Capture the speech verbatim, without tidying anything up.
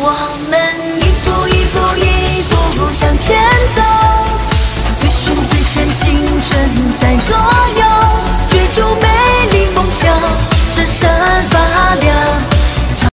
我们一步一步一步步向前走，最炫最炫青春在左。